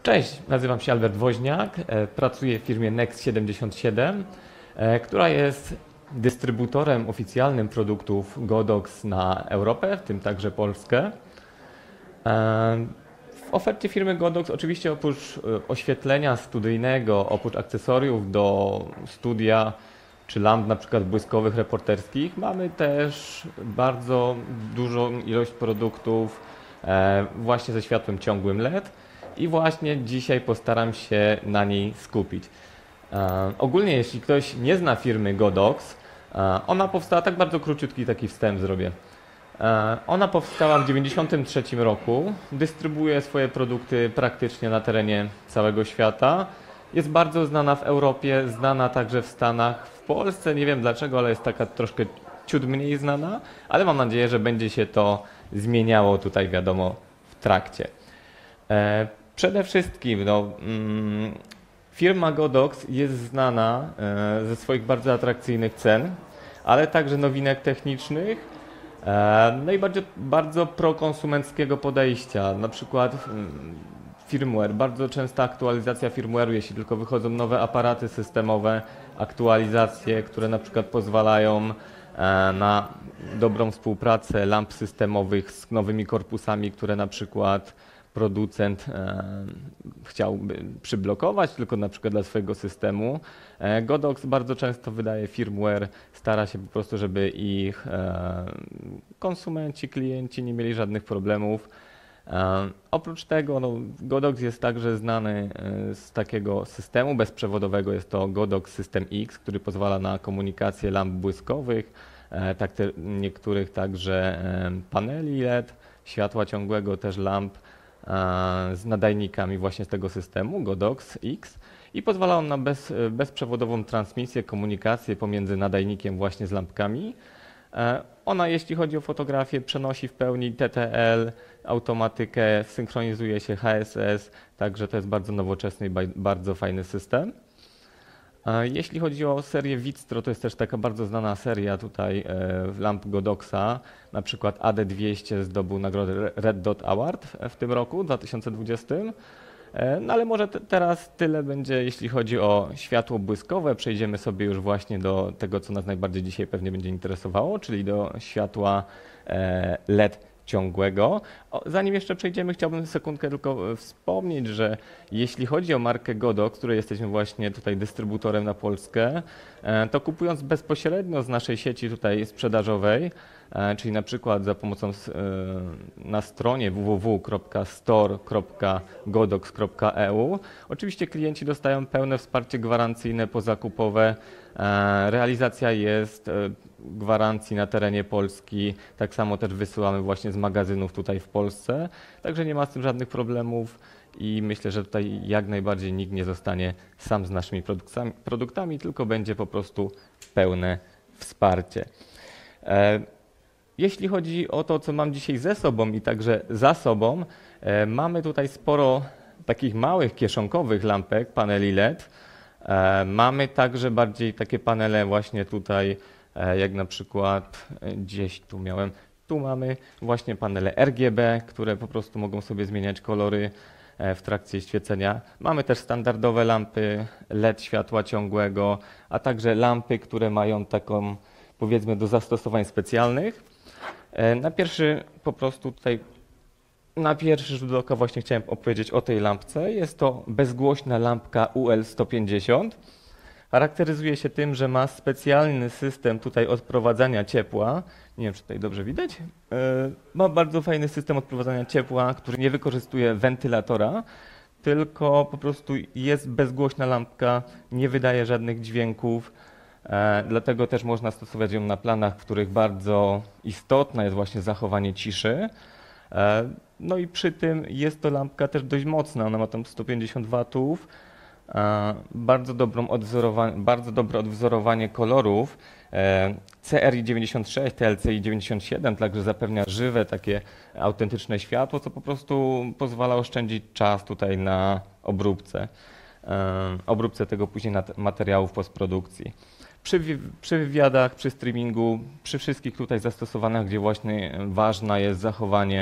Cześć, nazywam się Albert Woźniak, pracuję w firmie Next77, która jest dystrybutorem oficjalnym produktów Godox na Europę, w tym także Polskę. W ofercie firmy Godox oczywiście oprócz oświetlenia studyjnego, oprócz akcesoriów do studia czy lamp na przykład błyskowych, reporterskich, mamy też bardzo dużą ilość produktów właśnie ze światłem ciągłym LED i właśnie dzisiaj postaram się na niej skupić. Ogólnie jeśli ktoś nie zna firmy Godox, ona powstała, tak bardzo króciutki taki wstęp zrobię. Ona powstała w 1993 roku, dystrybuuje swoje produkty praktycznie na terenie całego świata. Jest bardzo znana w Europie, znana także w Stanach. W Polsce nie wiem dlaczego, ale jest taka troszkę ciut mniej znana, ale mam nadzieję, że będzie się to zmieniało tutaj, wiadomo, w trakcie. Przede wszystkim firma Godox jest znana ze swoich bardzo atrakcyjnych cen, ale także nowinek technicznych, no i bardzo prokonsumenckiego podejścia. Na przykład firmware, bardzo częsta aktualizacja firmware'u, jeśli tylko wychodzą nowe aparaty systemowe, aktualizacje, które na przykład pozwalają na dobrą współpracę lamp systemowych z nowymi korpusami, które na przykład producent chciałby przyblokować tylko na przykład dla swojego systemu. Godox bardzo często wydaje firmware, stara się po prostu, żeby ich konsumenci, klienci nie mieli żadnych problemów. Oprócz tego Godox jest także znany z takiego systemu bezprzewodowego, jest to Godox System X, który pozwala na komunikację lamp błyskowych, niektórych także paneli LED, światła ciągłego, też lamp z nadajnikami właśnie z tego systemu Godox X i pozwala on na bezprzewodową transmisję, komunikację pomiędzy nadajnikiem właśnie z lampkami. Ona, jeśli chodzi o fotografię, przenosi w pełni TTL, automatykę, synchronizuje się HSS, także to jest bardzo nowoczesny i bardzo fajny system. Jeśli chodzi o serię Witstro, to jest też taka bardzo znana seria tutaj lamp Godoxa, na przykład AD200 zdobył nagrodę Red Dot Award w tym roku, 2020. No ale może teraz tyle będzie, jeśli chodzi o światło błyskowe. Przejdziemy sobie już właśnie do tego, co nas najbardziej dzisiaj pewnie będzie interesowało, czyli do światła LED ciągłego. Zanim jeszcze przejdziemy, chciałbym sekundkę tylko wspomnieć, że jeśli chodzi o markę Godox, której jesteśmy właśnie tutaj dystrybutorem na Polskę, to kupując bezpośrednio z naszej sieci tutaj sprzedażowej, czyli na przykład za pomocą na stronie www.store.godox.eu, oczywiście klienci dostają pełne wsparcie gwarancyjne pozakupowe. Realizacja jest gwarancji na terenie Polski, tak samo też wysyłamy właśnie z magazynów tutaj w Polsce, także nie ma z tym żadnych problemów i myślę, że tutaj jak najbardziej nikt nie zostanie sam z naszymi produktami, tylko będzie po prostu pełne wsparcie. Jeśli chodzi o to, co mam dzisiaj ze sobą i także za sobą, mamy tutaj sporo takich małych kieszonkowych lampek, paneli LED. Mamy także bardziej takie panele właśnie tutaj, jak na przykład gdzieś tu miałem, tu mamy właśnie panele RGB, które po prostu mogą sobie zmieniać kolory w trakcie świecenia. Mamy też standardowe lampy LED światła ciągłego, a także lampy, które mają taką, powiedzmy, do zastosowań specjalnych. Na pierwszy rzut oka właśnie chciałem opowiedzieć o tej lampce. Jest to bezgłośna lampka UL150. Charakteryzuje się tym, że ma specjalny system tutaj odprowadzania ciepła. Nie wiem, czy tutaj dobrze widać. Ma bardzo fajny system odprowadzania ciepła, który nie wykorzystuje wentylatora, tylko po prostu jest bezgłośna lampka, nie wydaje żadnych dźwięków. Dlatego też można stosować ją na planach, w których bardzo istotne jest właśnie zachowanie ciszy. No i przy tym jest to lampka też dość mocna, ona ma tam 150 W, bardzo dobre odwzorowanie kolorów. CRI 96, TLCI 97 także zapewnia żywe, takie autentyczne światło, co po prostu pozwala oszczędzić czas tutaj na obróbce tego później materiału w postprodukcji. Przy wywiadach, przy streamingu, przy wszystkich tutaj zastosowaniach, gdzie właśnie ważne jest zachowanie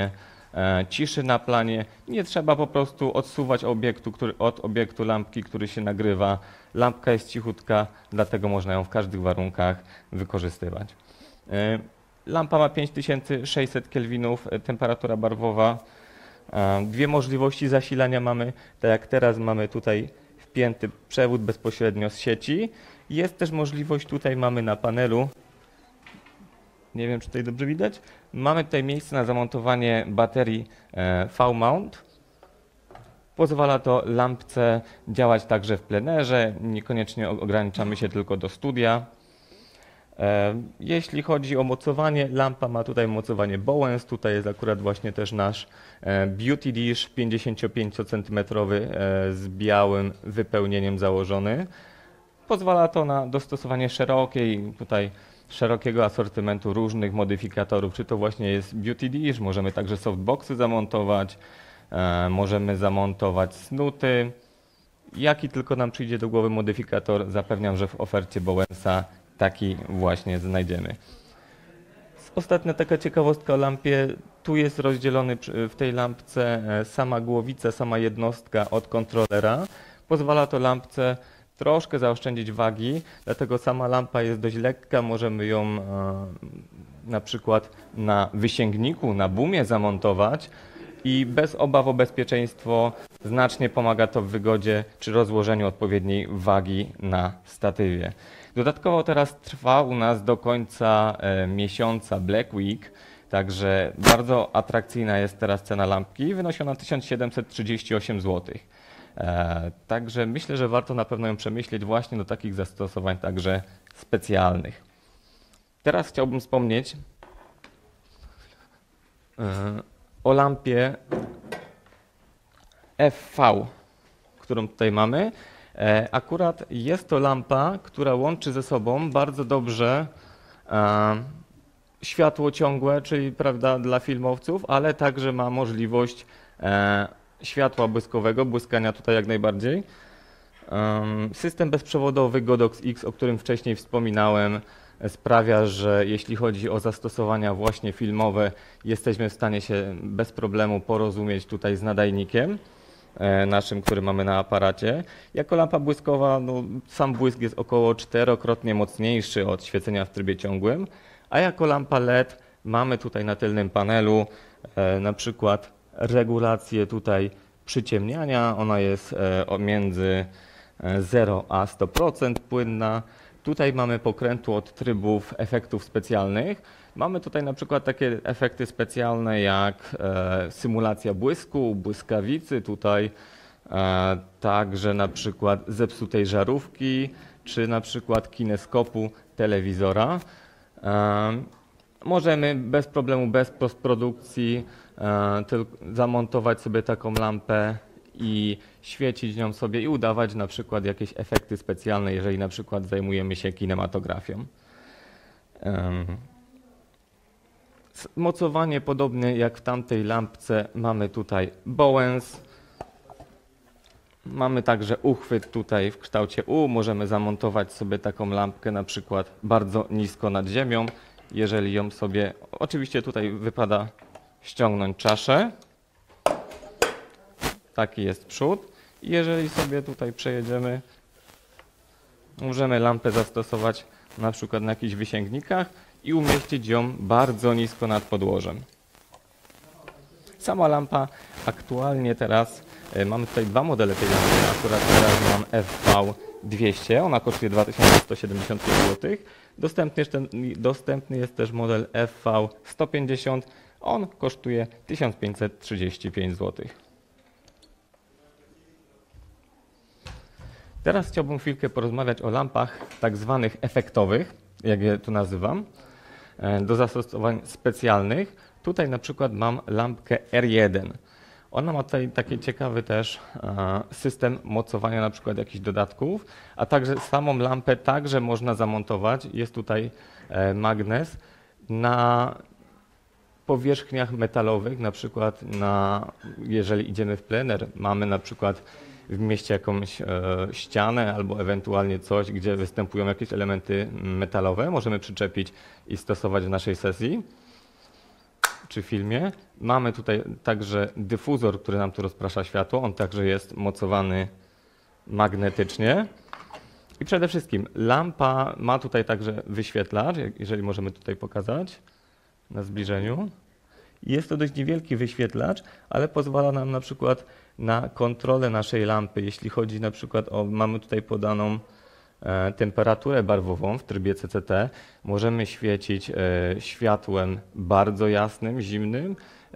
ciszy na planie. Nie trzeba po prostu odsuwać od obiektu lampki, który się nagrywa. Lampka jest cichutka, dlatego można ją w każdych warunkach wykorzystywać. Lampa ma 5600 kelwinów, temperatura barwowa. Dwie możliwości zasilania mamy, tak jak teraz mamy tutaj wpięty przewód bezpośrednio z sieci. Jest też możliwość, tutaj mamy na panelu, nie wiem czy tutaj dobrze widać, mamy tutaj miejsce na zamontowanie baterii V-mount. Pozwala to lampce działać także w plenerze, niekoniecznie ograniczamy się tylko do studia. Jeśli chodzi o mocowanie, lampa ma tutaj mocowanie Bowens, tutaj jest akurat właśnie też nasz Beauty Dish 55 cm z białym wypełnieniem założony. Pozwala to na dostosowanie szerokiego asortymentu różnych modyfikatorów, czy to właśnie jest Beauty Dish, możemy także softboxy zamontować, możemy zamontować snuty. Jaki tylko nam przyjdzie do głowy modyfikator, zapewniam, że w ofercie Bowensa taki właśnie znajdziemy. Ostatnia taka ciekawostka o lampie, tu jest rozdzielony w tej lampce sama głowica, sama jednostka od kontrolera. Pozwala to lampce troszkę zaoszczędzić wagi, dlatego sama lampa jest dość lekka, możemy ją na przykład na wysięgniku, na boomie zamontować i bez obaw o bezpieczeństwo znacznie pomaga to w wygodzie czy rozłożeniu odpowiedniej wagi na statywie. Dodatkowo teraz trwa u nas do końca miesiąca Black Week, także bardzo atrakcyjna jest teraz cena lampki, wynosi ona 1738 zł. Także myślę, że warto na pewno ją przemyśleć właśnie do takich zastosowań także specjalnych. Teraz chciałbym wspomnieć o lampie FV, którą tutaj mamy. Akurat jest to lampa, która łączy ze sobą bardzo dobrze światło ciągłe, czyli prawda, dla filmowców, ale także ma możliwość światła błyskowego, błyskania tutaj jak najbardziej. System bezprzewodowy Godox X, o którym wcześniej wspominałem, sprawia, że jeśli chodzi o zastosowania właśnie filmowe, jesteśmy w stanie się bez problemu porozumieć tutaj z nadajnikiem naszym, który mamy na aparacie. Jako lampa błyskowa, no, sam błysk jest około 4-krotnie mocniejszy od świecenia w trybie ciągłym, a jako lampa LED mamy tutaj na tylnym panelu na przykład regulację tutaj przyciemniania, ona jest między 0 a 100% płynna. Tutaj mamy pokrętło od trybów efektów specjalnych. Mamy tutaj na przykład takie efekty specjalne jak symulacja błysku, błyskawicy, tutaj także na przykład zepsutej żarówki, czy na przykład kineskopu telewizora. Możemy bez problemu, bez postprodukcji zamontować sobie taką lampę i świecić nią sobie i udawać na przykład jakieś efekty specjalne, jeżeli na przykład zajmujemy się kinematografią. Mocowanie podobnie jak w tamtej lampce mamy tutaj Bowens. Mamy także uchwyt tutaj w kształcie U. Możemy zamontować sobie taką lampkę na przykład bardzo nisko nad ziemią. Jeżeli ją sobie, oczywiście tutaj wypada ściągnąć czaszę. Taki jest przód. I jeżeli sobie tutaj przejedziemy, możemy lampę zastosować na przykład na jakichś wysięgnikach i umieścić ją bardzo nisko nad podłożem. Sama lampa aktualnie teraz, mamy tutaj dwa modele tej lampy, akurat teraz mam FV200, ona kosztuje 2170 zł. Dostępny jest też model FV150, on kosztuje 1535 zł. Teraz chciałbym chwilkę porozmawiać o lampach tak zwanych efektowych, jak je tu nazywam, do zastosowań specjalnych. Tutaj na przykład mam lampkę R1. Ona ma tutaj taki ciekawy też system mocowania na przykład jakichś dodatków, a także samą lampę także można zamontować. Jest tutaj magnes na powierzchniach metalowych, na przykład jeżeli idziemy w plener, mamy na przykład w mieście jakąś ścianę albo ewentualnie coś, gdzie występują jakieś elementy metalowe, możemy przyczepić i stosować w naszej sesji. czy filmie. Mamy tutaj także dyfuzor, który nam tu rozprasza światło. On także jest mocowany magnetycznie. I przede wszystkim lampa ma tutaj także wyświetlacz, jeżeli możemy tutaj pokazać na zbliżeniu. Jest to dość niewielki wyświetlacz, ale pozwala nam na przykład na kontrolę naszej lampy. Jeśli chodzi na przykład o, mamy tutaj podaną temperaturę barwową w trybie CCT, możemy świecić światłem bardzo jasnym, zimnym,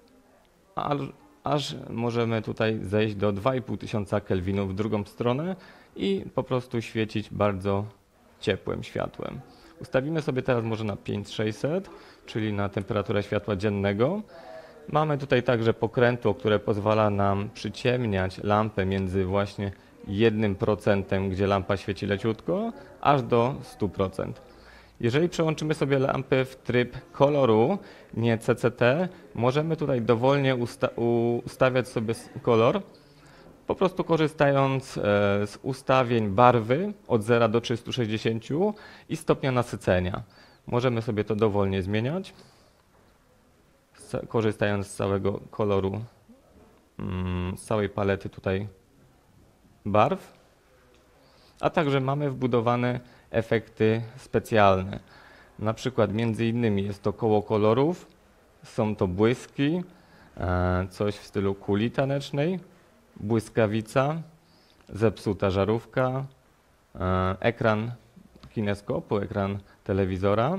aż możemy tutaj zejść do 2500 kelwinów w drugą stronę i po prostu świecić bardzo ciepłym światłem. Ustawimy sobie teraz może na 5600, czyli na temperaturę światła dziennego. Mamy tutaj także pokrętło, które pozwala nam przyciemniać lampę między właśnie 1%, gdzie lampa świeci leciutko, aż do 100%. Jeżeli przełączymy sobie lampy w tryb koloru, nie CCT, możemy tutaj dowolnie ustawiać sobie kolor, po prostu korzystając z ustawień barwy od 0 do 360 i stopnia nasycenia. Możemy sobie to dowolnie zmieniać, korzystając z całego koloru, z całej palety tutaj barw. A także mamy wbudowane efekty specjalne. Na przykład między innymi jest to koło kolorów, są to błyski, coś w stylu kuli tanecznej, błyskawica, zepsuta żarówka, ekran kineskopu, ekran telewizora.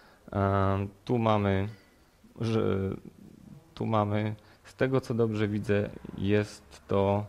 Tu mamy, z tego co dobrze widzę, jest to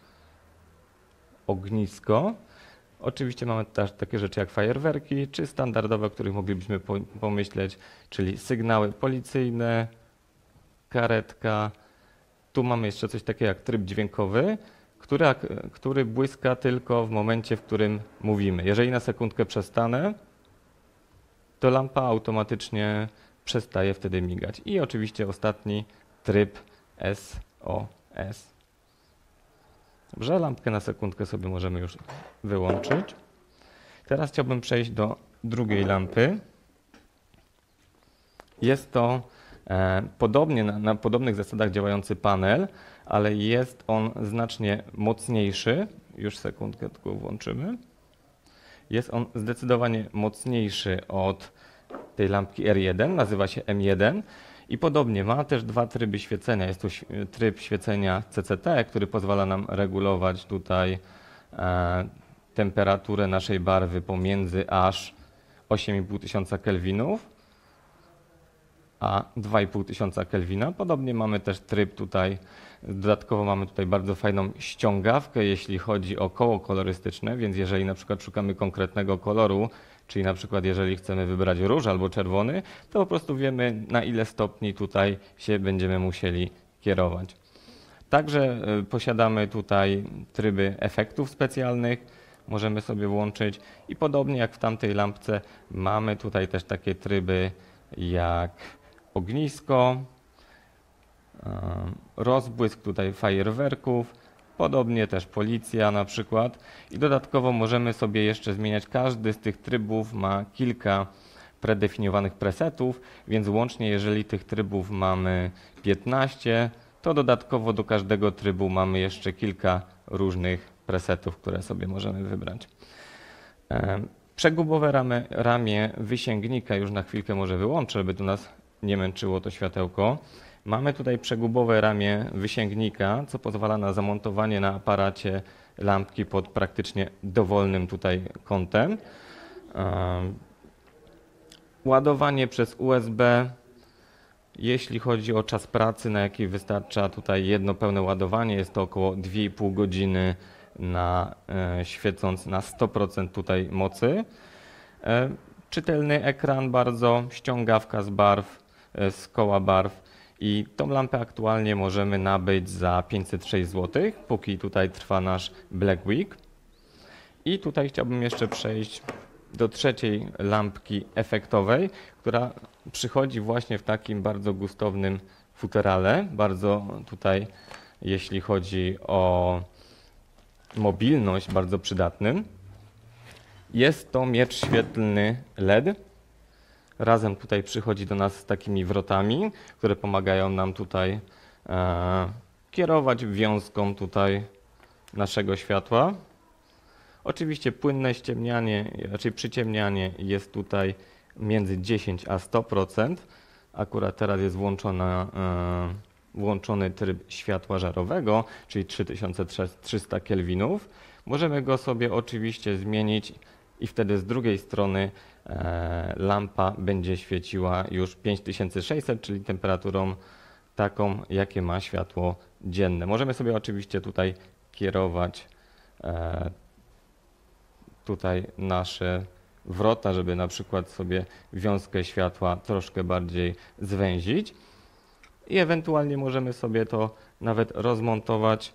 ognisko. Oczywiście mamy też takie rzeczy jak fajerwerki, czy standardowe, o których moglibyśmy pomyśleć, czyli sygnały policyjne, karetka. Tu mamy jeszcze coś takiego jak tryb dźwiękowy, który błyska tylko w momencie, w którym mówimy. Jeżeli na sekundkę przestanę, to lampa automatycznie przestaje wtedy migać. I oczywiście ostatni tryb SOS. Dobrze, lampkę na sekundkę sobie możemy już wyłączyć. Teraz chciałbym przejść do drugiej lampy. Jest to podobnie na podobnych zasadach działający panel, ale jest on znacznie mocniejszy. Już sekundkę tylko włączymy. Jest on zdecydowanie mocniejszy od tej lampki R1, nazywa się M1 i podobnie ma też dwa tryby świecenia. Jest to tryb świecenia CCT, który pozwala nam regulować tutaj temperaturę naszej barwy pomiędzy aż 8500 kelwinów a 2500 kelwina. Podobnie mamy też tryb tutaj, dodatkowo mamy tutaj bardzo fajną ściągawkę, jeśli chodzi o koło kolorystyczne, więc jeżeli na przykład szukamy konkretnego koloru, czyli na przykład jeżeli chcemy wybrać róż albo czerwony, to po prostu wiemy, na ile stopni tutaj się będziemy musieli kierować. Także posiadamy tutaj tryby efektów specjalnych, możemy sobie włączyć i podobnie jak w tamtej lampce mamy tutaj też takie tryby jak ognisko, rozbłysk tutaj fajerwerków, podobnie też policja na przykład i dodatkowo możemy sobie jeszcze zmieniać, każdy z tych trybów ma kilka predefiniowanych presetów, więc łącznie jeżeli tych trybów mamy 15, to dodatkowo do każdego trybu mamy jeszcze kilka różnych presetów, które sobie możemy wybrać. Przegubowe ramię wysięgnika już na chwilkę może wyłączę, żeby tu nas nie męczyło to światełko. Mamy tutaj przegubowe ramię wysięgnika, co pozwala na zamontowanie na aparacie lampki pod praktycznie dowolnym tutaj kątem. Ładowanie przez USB. Jeśli chodzi o czas pracy, na jaki wystarcza tutaj jedno pełne ładowanie, jest to około 2,5 godziny świecąc na 100% tutaj mocy. Czytelny ekran bardzo, ściągawka z barw, z koła barw i tą lampę aktualnie możemy nabyć za 506 zł, póki tutaj trwa nasz Black Week. I tutaj chciałbym jeszcze przejść do trzeciej lampki efektowej, która przychodzi właśnie w takim bardzo gustownym futerale, bardzo tutaj, jeśli chodzi o mobilność, bardzo przydatnym. Jest to miecz świetlny LED. razem tutaj przychodzi do nas z takimi wrotami, które pomagają nam tutaj kierować wiązką tutaj naszego światła. Oczywiście płynne ściemnianie, raczej przyciemnianie jest tutaj między 10 a 100%. Akurat teraz jest włączony tryb światła żarowego, czyli 3300 kelwinów. Możemy go sobie oczywiście zmienić i wtedy z drugiej strony lampa będzie świeciła już 5600, czyli temperaturą taką, jakie ma światło dzienne. Możemy sobie oczywiście tutaj kierować tutaj nasze wrota, żeby na przykład sobie wiązkę światła troszkę bardziej zwęzić i ewentualnie możemy sobie to nawet rozmontować,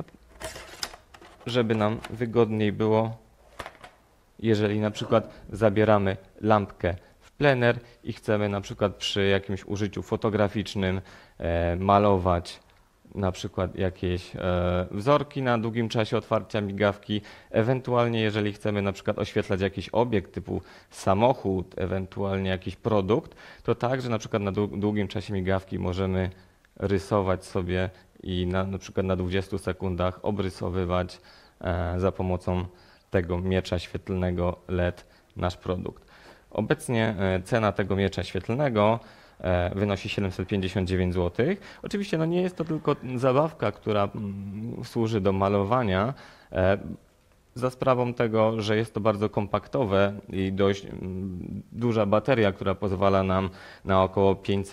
żeby nam wygodniej było, jeżeli na przykład zabieramy lampkę w plener i chcemy na przykład przy jakimś użyciu fotograficznym malować na przykład jakieś wzorki na długim czasie otwarcia migawki, ewentualnie jeżeli chcemy na przykład oświetlać jakiś obiekt typu samochód, ewentualnie jakiś produkt, to także na przykład na długim czasie migawki możemy rysować sobie i na przykład na 20 sekundach obrysowywać za pomocą tego miecza świetlnego LED nasz produkt. Obecnie cena tego miecza świetlnego wynosi 759 zł. Oczywiście no nie jest to tylko zabawka, która służy do malowania. Za sprawą tego, że jest to bardzo kompaktowe i dość duża bateria, która pozwala nam na około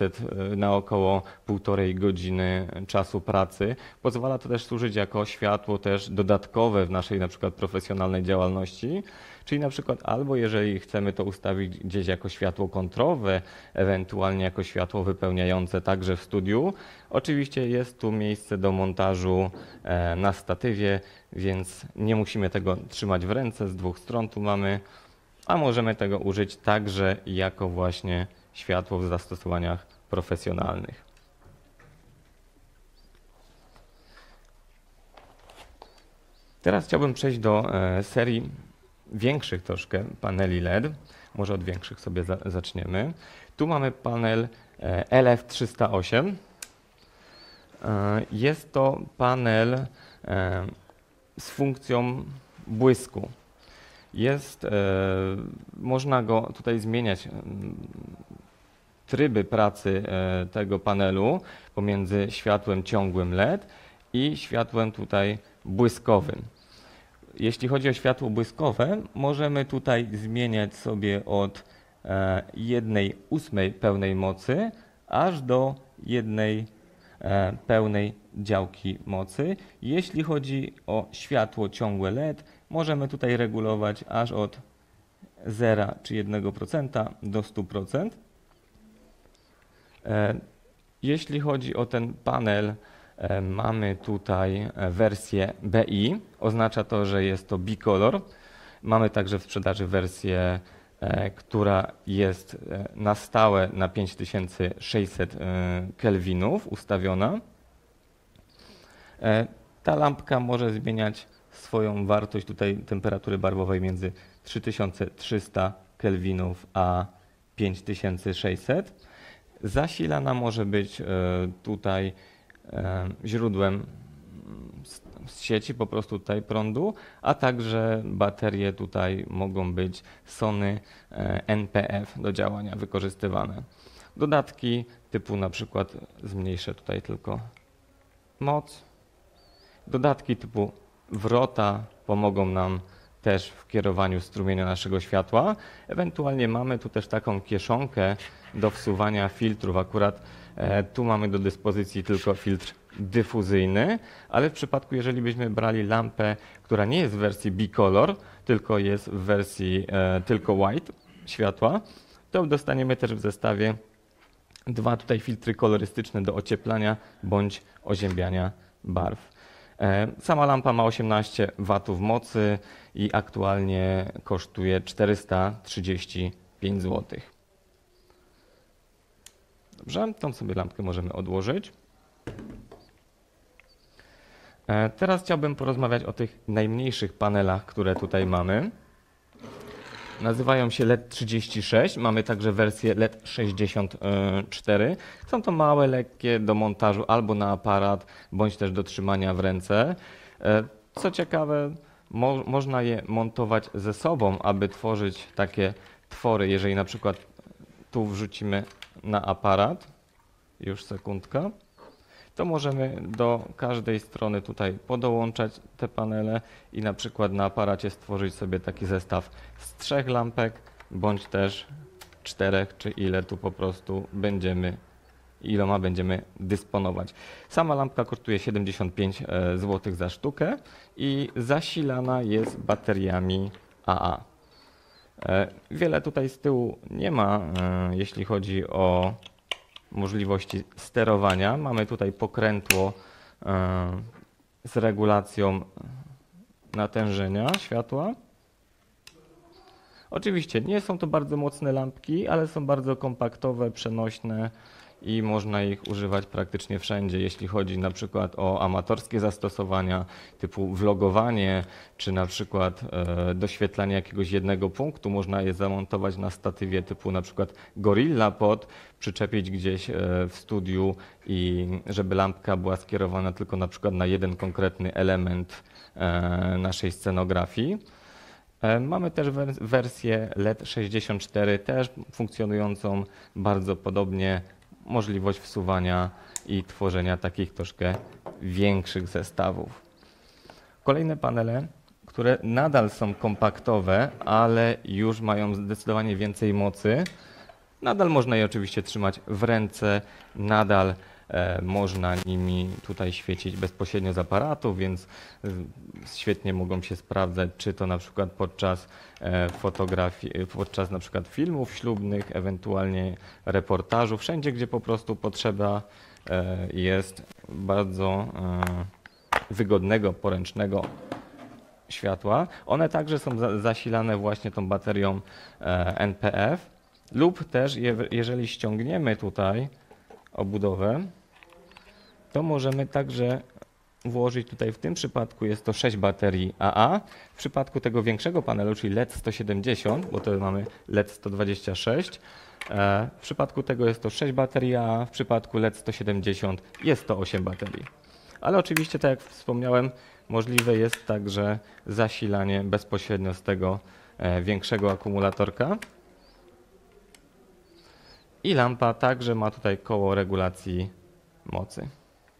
1,5 godziny czasu pracy. Pozwala to też służyć jako światło też dodatkowe w naszej na przykład profesjonalnej działalności. Czyli na przykład albo jeżeli chcemy to ustawić gdzieś jako światło kontrowe, ewentualnie jako światło wypełniające także w studiu. Oczywiście jest tu miejsce do montażu na statywie, więc nie musimy tego trzymać w ręce, z dwóch stron tu mamy, a możemy tego użyć także jako właśnie światło w zastosowaniach profesjonalnych. Teraz chciałbym przejść do serii większych troszkę paneli LED. Może od większych sobie zaczniemy. Tu mamy panel LF308. Jest to panel z funkcją błysku. Można go tutaj zmieniać, tryby pracy tego panelu pomiędzy światłem ciągłym LED i światłem tutaj błyskowym. Jeśli chodzi o światło błyskowe, możemy tutaj zmieniać sobie od 1/8 pełnej mocy aż do 1 pełnej działki mocy. Jeśli chodzi o światło ciągłe LED, możemy tutaj regulować aż od 0 czy 1% do 100%. Jeśli chodzi o ten panel, mamy tutaj wersję BI, oznacza to, że jest to bicolor. Mamy także w sprzedaży wersję, która jest na stałe na 5600 kelwinów ustawiona. Ta lampka może zmieniać swoją wartość tutaj temperatury barwowej między 3300 kelwinów a 5600. Zasilana może być tutaj źródłem z sieci, po prostu tutaj prądu, a także baterie tutaj mogą być Sony NPF do działania wykorzystywane. Dodatki typu na przykład zmniejszę tutaj tylko moc. Dodatki typu wrota pomogą nam też w kierowaniu strumienia naszego światła. Ewentualnie mamy tu też taką kieszonkę do wsuwania filtrów. Akurat tu mamy do dyspozycji tylko filtr dyfuzyjny, ale w przypadku, jeżeli byśmy brali lampę, która nie jest w wersji bicolor, tylko jest w wersji tylko white światła, to dostaniemy też w zestawie dwa tutaj filtry kolorystyczne do ocieplania bądź oziębiania barw. Sama lampa ma 18 W mocy i aktualnie kosztuje 435 zł. Dobrze, tą sobie lampkę możemy odłożyć. Teraz chciałbym porozmawiać o tych najmniejszych panelach, które tutaj mamy. Nazywają się LED 36, mamy także wersję LED 64. Są to małe, lekkie do montażu albo na aparat, bądź też do trzymania w ręce. Co ciekawe, można je montować ze sobą, aby tworzyć takie twory. Jeżeli na przykład tu wrzucimy na aparat, już sekundka, to możemy do każdej strony tutaj podołączać te panele i na przykład na aparacie stworzyć sobie taki zestaw z 3 lampek, bądź też 4, czy ile tu po prostu iloma będziemy dysponować. Sama lampka kosztuje 75 zł za sztukę i zasilana jest bateriami AA. Wiele tutaj z tyłu nie ma, jeśli chodzi o możliwości sterowania. Mamy tutaj pokrętło z regulacją natężenia światła. Oczywiście nie są to bardzo mocne lampki, ale są bardzo kompaktowe, przenośne i można ich używać praktycznie wszędzie. Jeśli chodzi na przykład o amatorskie zastosowania typu vlogowanie, czy na przykład doświetlanie jakiegoś jednego punktu, można je zamontować na statywie typu na przykład Gorilla Pod, przyczepić gdzieś w studiu i żeby lampka była skierowana tylko na przykład na jeden konkretny element naszej scenografii. Mamy też wersję LED 64, też funkcjonującą bardzo podobnie, możliwość wsuwania i tworzenia takich troszkę większych zestawów. Kolejne panele, które nadal są kompaktowe, ale już mają zdecydowanie więcej mocy. Nadal można je oczywiście trzymać w ręce, nadal można nimi tutaj świecić bezpośrednio z aparatu, więc świetnie mogą się sprawdzać, czy to na przykład podczas fotografii, podczas na przykład filmów ślubnych, ewentualnie reportażu, wszędzie gdzie po prostu potrzeba jest bardzo wygodnego, poręcznego światła. One także są zasilane właśnie tą baterią NPF lub też jeżeli ściągniemy tutaj obudowę, to możemy także włożyć tutaj, w tym przypadku jest to 6 baterii AA. W przypadku tego większego panelu, czyli LED 170, bo to mamy LED 126, w przypadku tego jest to 6 baterii AA, w przypadku LED 170 jest to 8 baterii. Ale oczywiście, tak jak wspomniałem, możliwe jest także zasilanie bezpośrednio z tego większego akumulatorka. I lampa także ma tutaj koło regulacji mocy.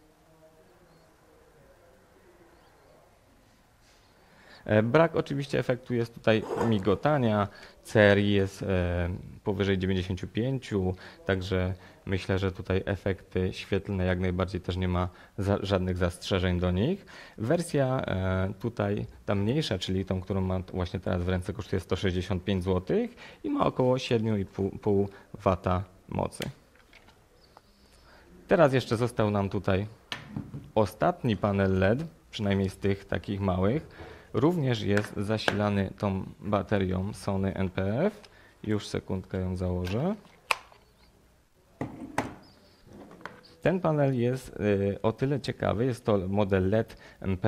Brak oczywiście efektu jest tutaj migotania, CRI jest powyżej 95, także myślę, że tutaj efekty świetlne jak najbardziej też nie ma żadnych zastrzeżeń do nich. Wersja tutaj ta mniejsza, czyli tą, którą mam właśnie teraz w ręce, kosztuje 165 zł i ma około 7,5 W mocy. Teraz jeszcze został nam tutaj ostatni panel LED, przynajmniej z tych takich małych. Również jest zasilany tą baterią Sony NPF. Już sekundkę ją założę. Ten panel jest o tyle ciekawy, jest to model LED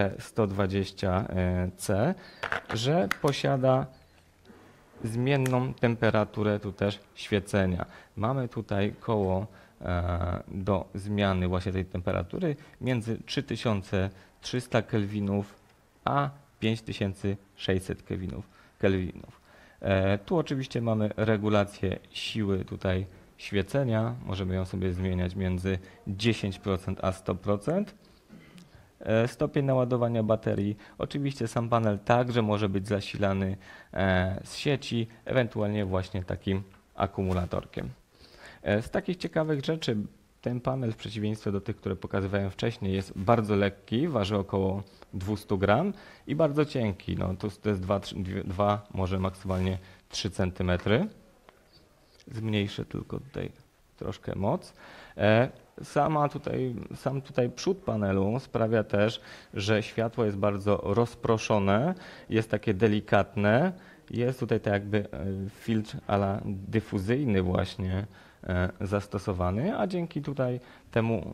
MP120C, że posiada zmienną temperaturę tu też świecenia. Mamy tutaj koło do zmiany właśnie tej temperatury między 3300 kelwinów a 5600 kelwinów. Tu oczywiście mamy regulację siły tutaj świecenia. Możemy ją sobie zmieniać między 10% a 100%. Stopień naładowania baterii. Oczywiście sam panel także może być zasilany z sieci, ewentualnie właśnie takim akumulatorkiem. Z takich ciekawych rzeczy ten panel w przeciwieństwie do tych, które pokazywałem wcześniej, jest bardzo lekki, waży około 200 gram i bardzo cienki. No, to jest 2, może maksymalnie 3 cm. Zmniejszę tylko tutaj troszkę moc. Sam tutaj przód panelu sprawia też, że światło jest bardzo rozproszone, jest takie delikatne. Jest tutaj tak jakby filtr ala dyfuzyjny właśnie zastosowany, a dzięki tutaj temu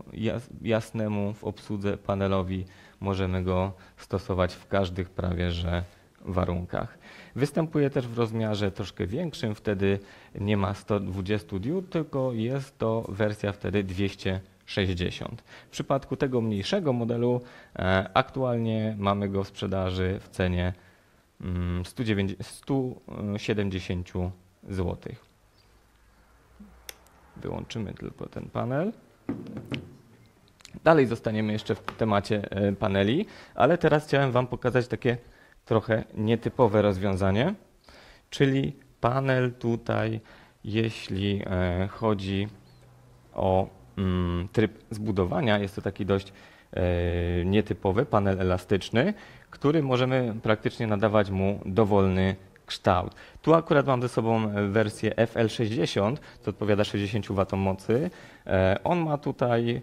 jasnemu w obsłudze panelowi możemy go stosować w każdych prawie że warunkach. Występuje też w rozmiarze troszkę większym, wtedy nie ma 120 diod, tylko jest to wersja wtedy 260. W przypadku tego mniejszego modelu aktualnie mamy go w sprzedaży w cenie 170 zł. Wyłączymy tylko ten panel. Dalej zostaniemy jeszcze w temacie paneli, ale teraz chciałem Wam pokazać takie trochę nietypowe rozwiązanie, czyli panel tutaj, jeśli chodzi o tryb zbudowania, jest to taki dość nietypowy panel elastyczny, który możemy praktycznie nadawać mu dowolny kształt. Tu akurat mam ze sobą wersję FL60, co odpowiada 60 W mocy. On ma tutaj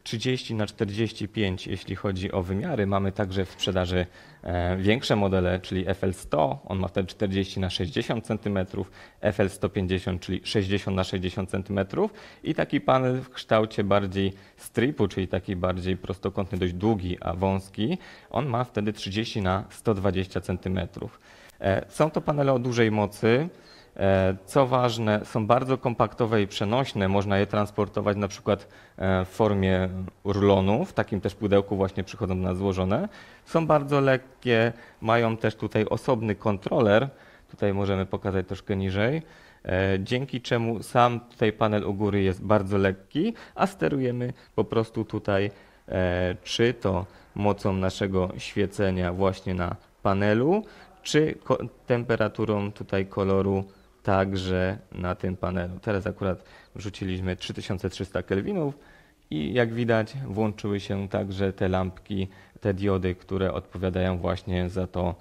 30×45, jeśli chodzi o wymiary. Mamy także w sprzedaży większe modele, czyli FL100, on ma wtedy 40×60 cm, FL150, czyli 60×60 cm i taki panel w kształcie bardziej stripu, czyli taki bardziej prostokątny, dość długi, a wąski, on ma wtedy 30×120 cm. Są to panele o dużej mocy. Co ważne, są bardzo kompaktowe i przenośne. Można je transportować na przykład w formie rulonu, w takim też pudełku właśnie przychodzą na złożone. Są bardzo lekkie, mają też tutaj osobny kontroler. Tutaj możemy pokazać troszkę niżej. Dzięki czemu sam tutaj panel u góry jest bardzo lekki, a sterujemy po prostu tutaj czy to mocą naszego świecenia właśnie na panelu, czy temperaturą tutaj koloru także na tym panelu. Teraz akurat wrzuciliśmy 3300 kelwinów i jak widać włączyły się także te lampki, te diody, które odpowiadają właśnie za to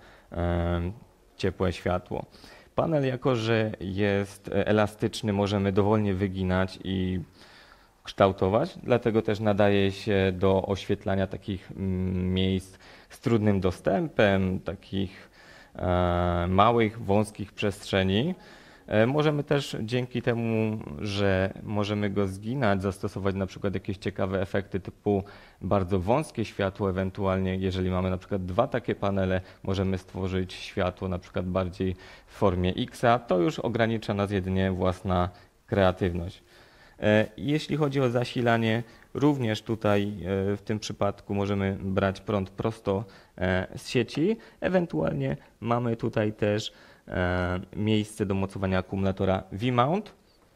ciepłe światło. Panel, jako że jest elastyczny, możemy dowolnie wyginać i kształtować, dlatego też nadaje się do oświetlania takich miejsc z trudnym dostępem, takich małych, wąskich przestrzeni. Możemy też dzięki temu, że możemy go zginać, zastosować na przykład jakieś ciekawe efekty typu bardzo wąskie światło, ewentualnie jeżeli mamy na przykład dwa takie panele, możemy stworzyć światło na przykład bardziej w formie X-a, to już ogranicza nas jedynie własna kreatywność. Jeśli chodzi o zasilanie, również tutaj w tym przypadku możemy brać prąd prosto z sieci. Ewentualnie mamy tutaj też miejsce do mocowania akumulatora V-mount.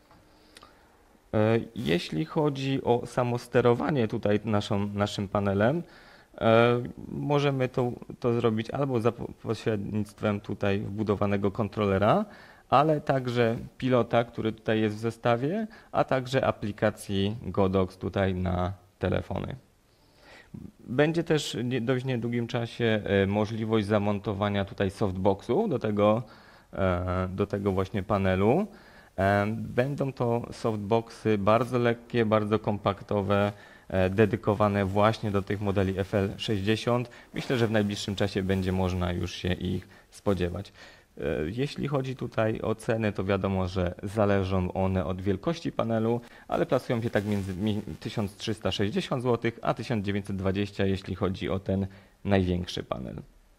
Jeśli chodzi o samo sterowanie tutaj naszym panelem, możemy to zrobić albo za pośrednictwem tutaj wbudowanego kontrolera, ale także pilota, który tutaj jest w zestawie, a także aplikacji Godox tutaj na telefony. Będzie też w dość niedługim czasie możliwość zamontowania tutaj softboxu do tego właśnie panelu. Będą to softboxy bardzo lekkie, bardzo kompaktowe, dedykowane właśnie do tych modeli FL60. Myślę, że w najbliższym czasie będzie można już się ich spodziewać. Jeśli chodzi tutaj o ceny, to wiadomo, że zależą one od wielkości panelu, ale plasują się tak między 1360 zł a 1920, jeśli chodzi o ten największy panel.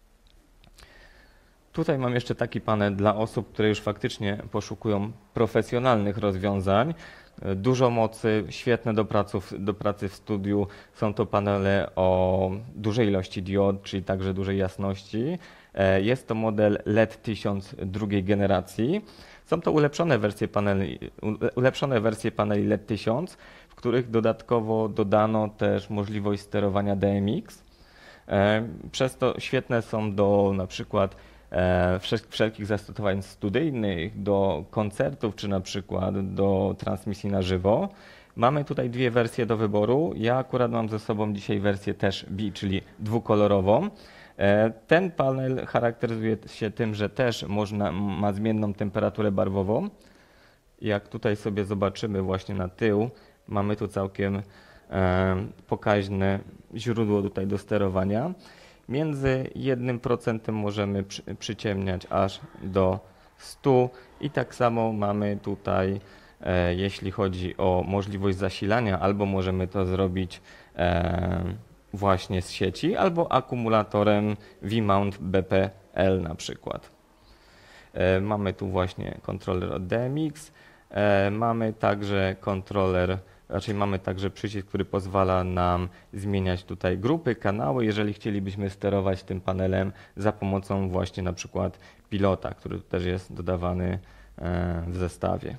Tutaj mam jeszcze taki panel dla osób, które już faktycznie poszukują profesjonalnych rozwiązań. Dużo mocy, świetne do pracy w studiu. Są to panele o dużej ilości diod, czyli także dużej jasności. Jest to model LED 1000 drugiej generacji. Są to ulepszone wersje paneli LED 1000, w których dodatkowo dodano też możliwość sterowania DMX. Przez to świetne są do na przykład wszelkich zastosowań studyjnych, do koncertów czy na przykład do transmisji na żywo. Mamy tutaj dwie wersje do wyboru. Ja akurat mam ze sobą dzisiaj wersję też B, czyli dwukolorową. Ten panel charakteryzuje się tym, że też ma zmienną temperaturę barwową. Jak tutaj sobie zobaczymy właśnie na tył, mamy tu całkiem pokaźne źródło tutaj do sterowania. Między 1% możemy przyciemniać aż do 100 i tak samo mamy tutaj, jeśli chodzi o możliwość zasilania, albo możemy to zrobić właśnie z sieci, albo akumulatorem V-mount BP L na przykład. Mamy tu właśnie kontroler od DMX. Mamy także mamy także przycisk, który pozwala nam zmieniać tutaj grupy, kanały, jeżeli chcielibyśmy sterować tym panelem za pomocą właśnie na przykład pilota, który też jest dodawany w zestawie.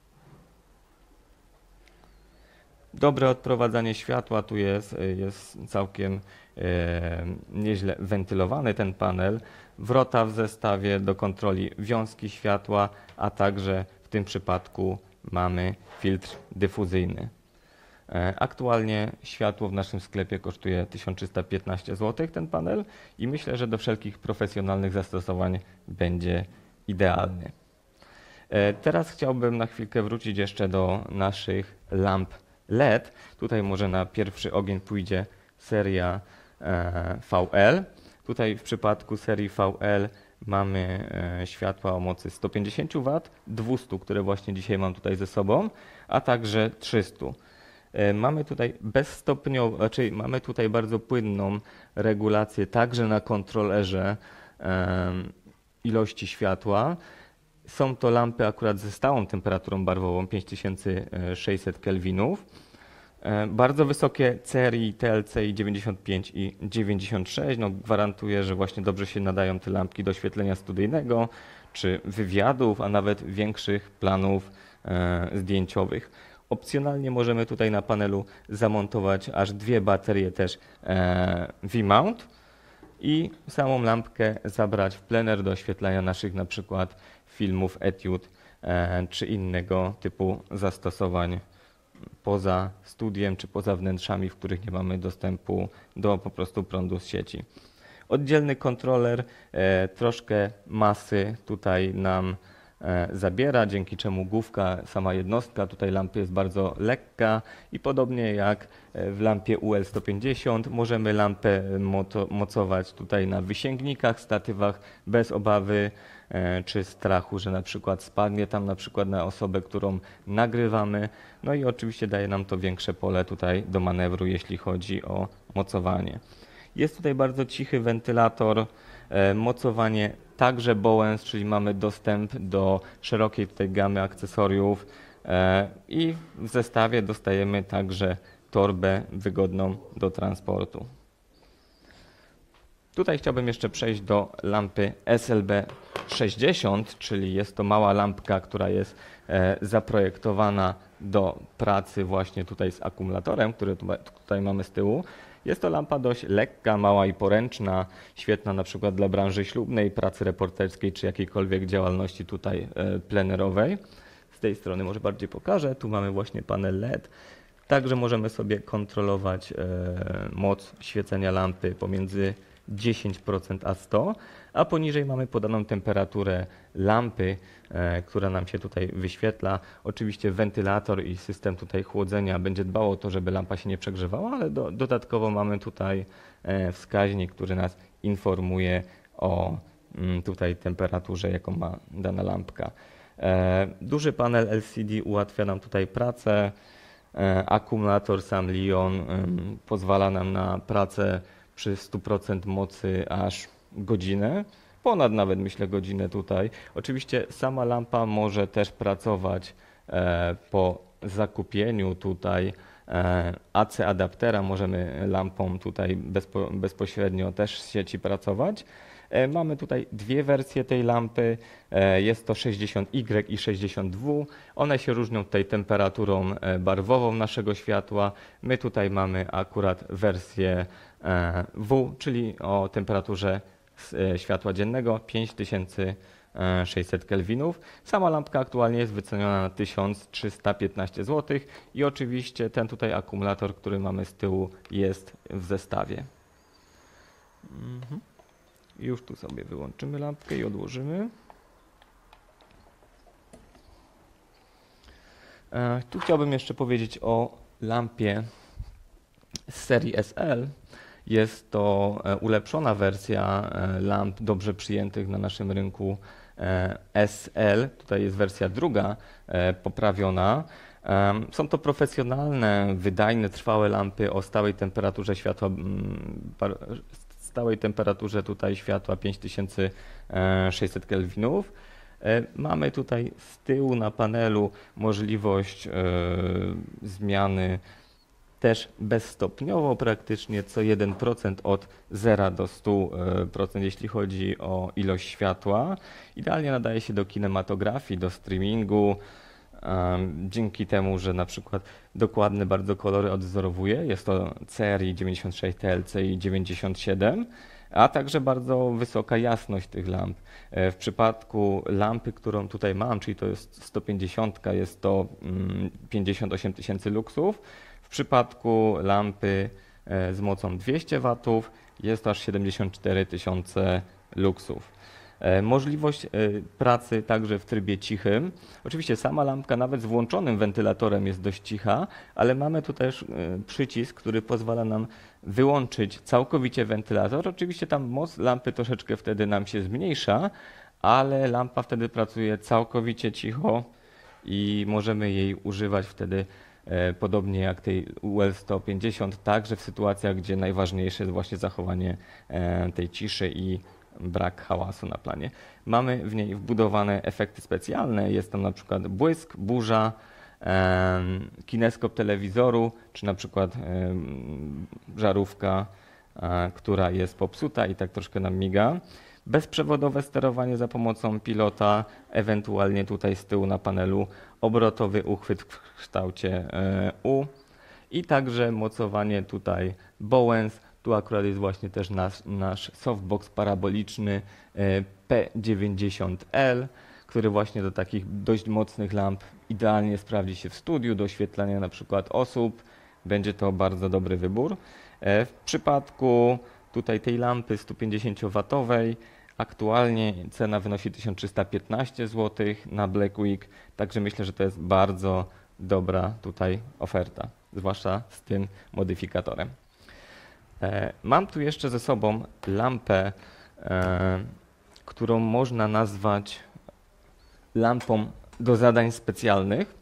Dobre odprowadzanie światła, tu jest całkiem nieźle wentylowany ten panel. Wrota w zestawie do kontroli wiązki światła, a także w tym przypadku mamy filtr dyfuzyjny. Aktualnie światło w naszym sklepie kosztuje 1315 zł ten panel i myślę, że do wszelkich profesjonalnych zastosowań będzie idealny. Teraz chciałbym na chwilkę wrócić jeszcze do naszych lamp LED. Tutaj może na pierwszy ogień pójdzie seria VL. Tutaj w przypadku serii VL mamy światła o mocy 150 W, 200, które właśnie dzisiaj mam tutaj ze sobą, a także 300. Mamy tutaj mamy tutaj bardzo płynną regulację także na kontrolerze ilości światła. Są to lampy akurat ze stałą temperaturą barwową 5600 kelwinów. Bardzo wysokie CRI, TLCI 95 i 96. No, gwarantuję, że właśnie dobrze się nadają te lampki do oświetlenia studyjnego, czy wywiadów, a nawet większych planów zdjęciowych. Opcjonalnie możemy tutaj na panelu zamontować aż 2 baterie też V-mount i samą lampkę zabrać w plener do oświetlania naszych na przykład filmów, etiud czy innego typu zastosowań poza studiem czy poza wnętrzami, w których nie mamy dostępu do po prostu prądu z sieci. Oddzielny kontroler troszkę masy tutaj nam zabiera, dzięki czemu główka, sama jednostka tutaj lampy jest bardzo lekka i podobnie jak w lampie UL150 możemy lampę mocować tutaj na wysięgnikach, statywach bez obawy czy strachu, że na przykład spadnie tam na przykład na osobę, którą nagrywamy. No i oczywiście daje nam to większe pole tutaj do manewru, jeśli chodzi o mocowanie. Jest tutaj bardzo cichy wentylator, mocowanie także Bowens, czyli mamy dostęp do szerokiej tutaj gamy akcesoriów i w zestawie dostajemy także torbę wygodną do transportu. Tutaj chciałbym jeszcze przejść do lampy SLB 60, czyli jest to mała lampka, która jest zaprojektowana do pracy właśnie tutaj z akumulatorem, który tutaj mamy z tyłu. Jest to lampa dość lekka, mała i poręczna, świetna na przykład dla branży ślubnej, pracy reporterskiej czy jakiejkolwiek działalności tutaj plenerowej. Z tej strony może bardziej pokażę, tu mamy właśnie panel LED. Także możemy sobie kontrolować moc świecenia lampy pomiędzy 10% a 100%, a poniżej mamy podaną temperaturę lampy, która nam się tutaj wyświetla. Oczywiście wentylator i system tutaj chłodzenia będzie dbał o to, żeby lampa się nie przegrzewała, ale dodatkowo mamy tutaj wskaźnik, który nas informuje o tutaj temperaturze, jaką ma dana lampka. Duży panel LCD ułatwia nam tutaj pracę. Akumulator sam Li-ion pozwala nam na pracę przy 100% mocy aż godzinę, ponad nawet myślę godzinę tutaj. Oczywiście sama lampa może też pracować po zakupieniu tutaj AC adaptera, możemy lampą tutaj bezpośrednio też z sieci pracować. Mamy tutaj dwie wersje tej lampy, jest to 60Y i 60W. One się różnią tutaj temperaturą barwową naszego światła. My tutaj mamy akurat wersję W, czyli o temperaturze światła dziennego 5600 kelwinów. Sama lampka aktualnie jest wyceniona na 1315 zł i oczywiście ten tutaj akumulator, który mamy z tyłu, jest w zestawie. Już tu sobie wyłączymy lampkę i odłożymy. Tu chciałbym jeszcze powiedzieć o lampie z serii SL. Jest to ulepszona wersja lamp dobrze przyjętych na naszym rynku SL. Tutaj jest wersja druga, poprawiona. Są to profesjonalne, wydajne, trwałe lampy o stałej temperaturze światła stałej temperaturze tutaj światła 5600 kelwinów. Mamy tutaj z tyłu na panelu możliwość zmiany też bezstopniowo, praktycznie co 1% od 0 do 100%, jeśli chodzi o ilość światła. Idealnie nadaje się do kinematografii, do streamingu, dzięki temu, że na przykład dokładne bardzo kolory odwzorowuje. Jest to CRI 96, TLCI 97, a także bardzo wysoka jasność tych lamp. W przypadku lampy, którą tutaj mam, czyli to jest 150, jest to 58 000 luksów. W przypadku lampy z mocą 200 W jest aż 74 000 luksów. Możliwość pracy także w trybie cichym. Oczywiście sama lampka nawet z włączonym wentylatorem jest dość cicha, ale mamy tu też przycisk, który pozwala nam wyłączyć całkowicie wentylator. Oczywiście tam moc lampy troszeczkę wtedy nam się zmniejsza, ale lampa wtedy pracuje całkowicie cicho i możemy jej używać wtedy podobnie jak tej UL 150, także w sytuacjach, gdzie najważniejsze jest właśnie zachowanie tej ciszy i brak hałasu na planie. Mamy w niej wbudowane efekty specjalne, jest tam na przykład błysk, burza, kineskop telewizoru, czy na przykład żarówka, która jest popsuta i tak troszkę nam miga. Bezprzewodowe sterowanie za pomocą pilota, ewentualnie tutaj z tyłu na panelu obrotowy uchwyt w kształcie U i także mocowanie tutaj Bowens. Tu akurat jest właśnie też nasz softbox paraboliczny P90L, który właśnie do takich dość mocnych lamp idealnie sprawdzi się w studiu, do oświetlania na przykład osób. Będzie to bardzo dobry wybór. W przypadku tutaj tej lampy 150W aktualnie cena wynosi 1315 zł na Black Week, także myślę, że to jest bardzo dobra tutaj oferta, zwłaszcza z tym modyfikatorem. Mam tu jeszcze ze sobą lampę, którą można nazwać lampą do zadań specjalnych.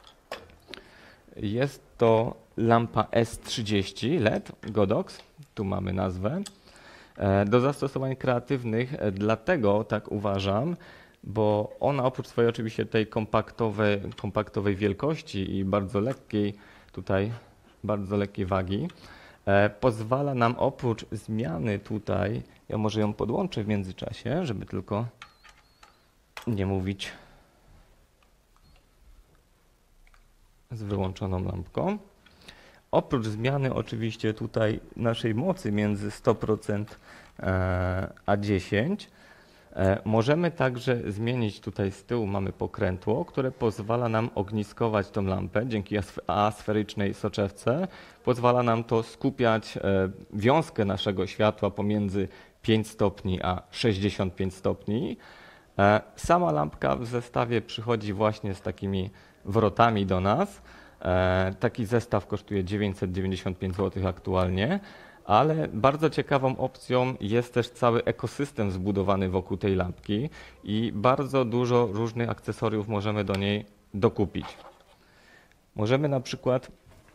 Jest to lampa S30 LED Godox, tu mamy nazwę, do zastosowań kreatywnych, dlatego tak uważam, bo ona oprócz swojej oczywiście tej kompaktowej wielkości i bardzo lekkiej wagi, pozwala nam oprócz zmiany tutaj, ja może ją podłączę w międzyczasie, żeby tylko nie mówić z wyłączoną lampką. Oprócz zmiany oczywiście tutaj naszej mocy między 100% a 10%, możemy także zmienić tutaj z tyłu mamy pokrętło, które pozwala nam ogniskować tą lampę dzięki asferycznej soczewce. Pozwala nam to skupiać wiązkę naszego światła pomiędzy 5 stopni a 65 stopni. Sama lampka w zestawie przychodzi właśnie z takimi wrotami do nas. Taki zestaw kosztuje 995 zł aktualnie, ale bardzo ciekawą opcją jest też cały ekosystem zbudowany wokół tej lampki i bardzo dużo różnych akcesoriów możemy do niej dokupić. Możemy na przykład,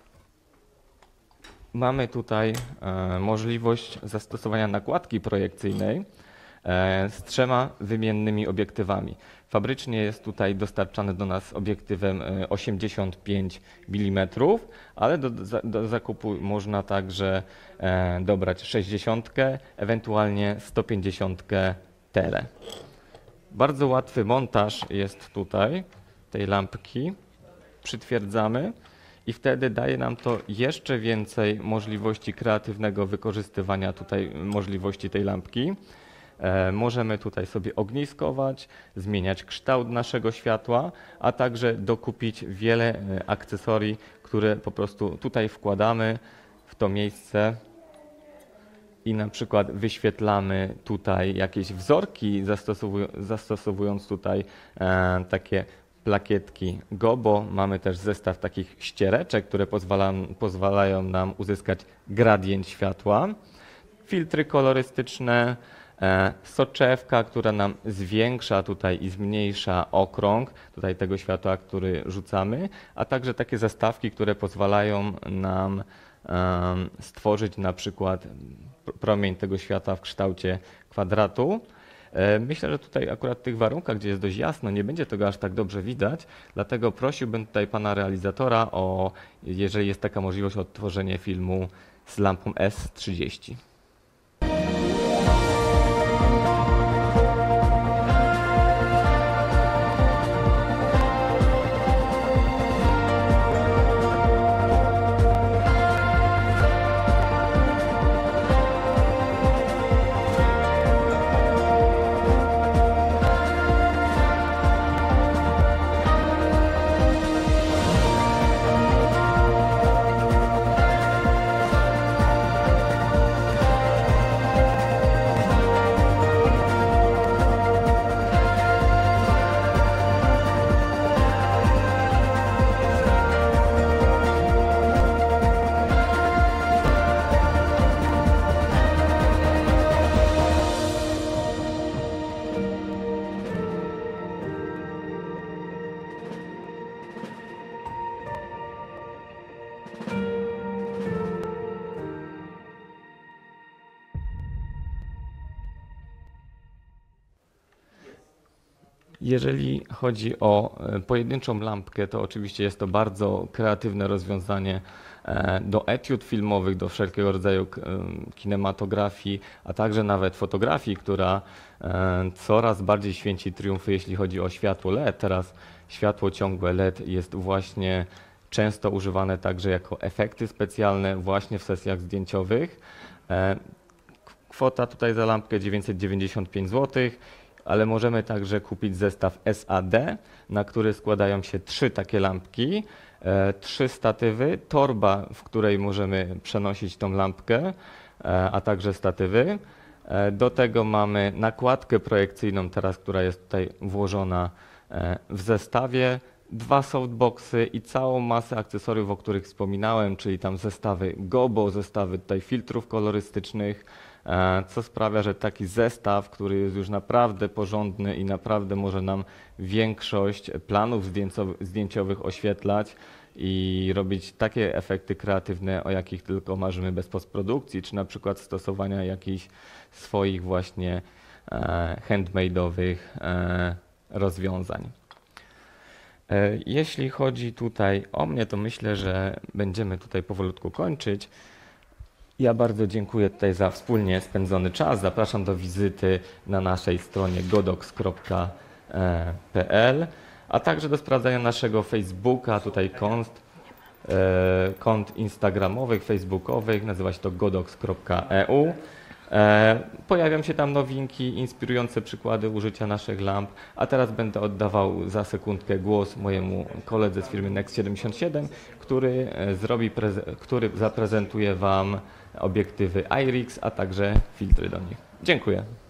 mamy tutaj możliwość zastosowania nakładki projekcyjnej z 3 wymiennymi obiektywami. Fabrycznie jest tutaj dostarczany do nas obiektywem 85 mm, ale do zakupu można także dobrać 60, ewentualnie 150 tele. Bardzo łatwy montaż jest tutaj tej lampki. Przytwierdzamy i wtedy daje nam to jeszcze więcej możliwości kreatywnego wykorzystywania tutaj możliwości tej lampki. Możemy tutaj sobie ogniskować, zmieniać kształt naszego światła, a także dokupić wiele akcesorii, które po prostu tutaj wkładamy w to miejsce i na przykład wyświetlamy tutaj jakieś wzorki, zastosowując tutaj takie plakietki Gobo. Mamy też zestaw takich ściereczek, które pozwalają nam uzyskać gradient światła, filtry kolorystyczne, soczewka, która nam zwiększa tutaj i zmniejsza okrąg tutaj tego światła, który rzucamy, a także takie zestawki, które pozwalają nam stworzyć na przykład promień tego światła w kształcie kwadratu. Myślę, że tutaj akurat w tych warunkach, gdzie jest dość jasno, nie będzie tego aż tak dobrze widać, dlatego prosiłbym tutaj pana realizatora o, jeżeli jest taka możliwość, odtworzenie filmu z lampą S30. Jeżeli chodzi o pojedynczą lampkę, to oczywiście jest to bardzo kreatywne rozwiązanie do etiud filmowych, do wszelkiego rodzaju kinematografii, a także nawet fotografii, która coraz bardziej święci triumfy, jeśli chodzi o światło LED. Teraz światło ciągłe LED jest właśnie często używane także jako efekty specjalne właśnie w sesjach zdjęciowych. Kwota tutaj za lampkę 995 zł. Ale możemy także kupić zestaw SAD, na który składają się 3 takie lampki, 3 statywy, torba, w której możemy przenosić tą lampkę, a także statywy. Do tego mamy nakładkę projekcyjną teraz, która jest tutaj włożona w zestawie, 2 softboxy i całą masę akcesoriów, o których wspominałem, czyli tam zestawy gobo, zestawy tutaj filtrów kolorystycznych, co sprawia, że taki zestaw, który jest już naprawdę porządny i naprawdę może nam większość planów zdjęciowych oświetlać i robić takie efekty kreatywne, o jakich tylko marzymy bez postprodukcji, czy na przykład stosowania jakichś swoich właśnie handmade'owych rozwiązań. Jeśli chodzi tutaj o mnie, to myślę, że będziemy tutaj powolutku kończyć. Ja bardzo dziękuję tutaj za wspólnie spędzony czas. Zapraszam do wizyty na naszej stronie godox.pl, a także do sprawdzania naszego Facebooka, tutaj kont instagramowych, facebookowych, nazywa się to godox.eu. Pojawią się tam nowinki, inspirujące przykłady użycia naszych lamp, a teraz będę oddawał za sekundkę głos mojemu koledze z firmy Next77, który zaprezentuje Wam obiektywy IRIX, a także filtry do nich. Dziękuję.